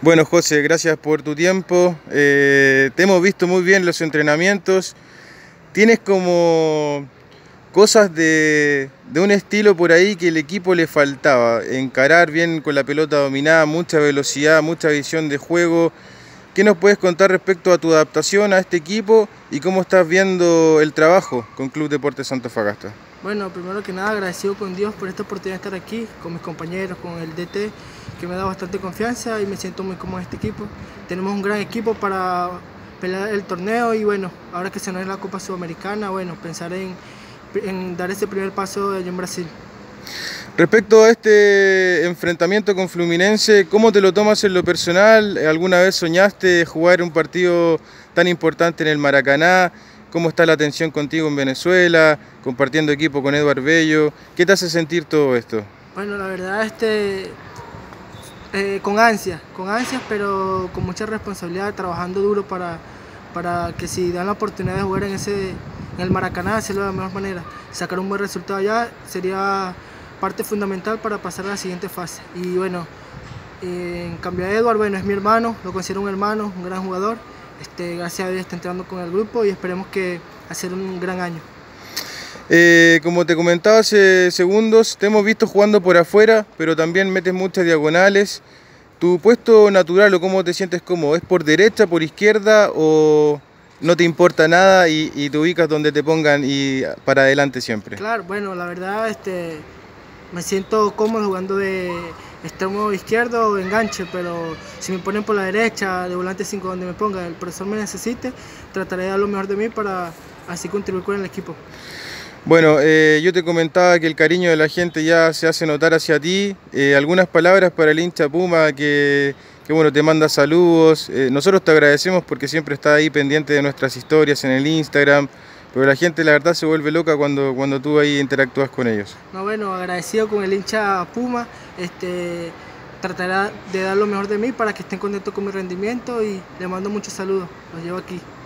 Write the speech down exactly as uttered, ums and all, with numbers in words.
Bueno, José, gracias por tu tiempo. Eh, te hemos visto muy bien los entrenamientos. Tienes como cosas de, de un estilo por ahí que el equipo le faltaba. Encarar bien con la pelota dominada, mucha velocidad, mucha visión de juego. ¿Qué nos puedes contar respecto a tu adaptación a este equipo y cómo estás viendo el trabajo con Club Deportes Antofagasta? Bueno, primero que nada agradecido con Dios por esta oportunidad de estar aquí, con mis compañeros, con el D T, que me da bastante confianza y me siento muy cómodo en este equipo. Tenemos un gran equipo para pelear el torneo y bueno, ahora que se nos es la Copa Sudamericana, bueno, pensar en, en dar ese primer paso allá en Brasil. Respecto a este enfrentamiento con Fluminense, ¿cómo te lo tomas en lo personal? ¿Alguna vez soñaste jugar un partido tan importante en el Maracaná? ¿Cómo está la tensión contigo en Venezuela, compartiendo equipo con Eduard Bello? ¿Qué te hace sentir todo esto? Bueno, la verdad, este, eh, con ansias, con ansias, pero con mucha responsabilidad, trabajando duro para, para que si dan la oportunidad de jugar en, ese, en el Maracaná, hacerlo de la mejor manera. Sacar un buen resultado allá sería parte fundamental para pasar a la siguiente fase. Y bueno, eh, en cambio a Eduard, bueno, es mi hermano, lo considero un hermano, un gran jugador. Este, gracias a Dios está entrando con el grupo y esperemos que hacer un gran año. Eh, como te comentaba hace segundos, te hemos visto jugando por afuera, pero también metes muchas diagonales. ¿Tu puesto natural o cómo te sientes cómodo? ¿Es por derecha, por izquierda o no te importa nada y, y te ubicas donde te pongan y para adelante siempre? Claro, bueno, la verdad este, me siento cómodo jugando de extremo izquierdo o enganche, pero si me ponen por la derecha, de volante cinco, donde me ponga, el profesor me necesite, trataré de dar lo mejor de mí para así contribuir con el equipo. Bueno, eh, yo te comentaba que el cariño de la gente ya se hace notar hacia ti. Eh, algunas palabras para el hincha Puma que, que bueno, te manda saludos. Eh, nosotros te agradecemos porque siempre está ahí pendiente de nuestras historias en el Instagram, pero la gente la verdad se vuelve loca cuando, cuando tú ahí interactúas con ellos. No, bueno, agradecido con el hincha Puma, este, trataré de dar lo mejor de mí para que estén contentos con mi rendimiento y le mando muchos saludos, los llevo aquí.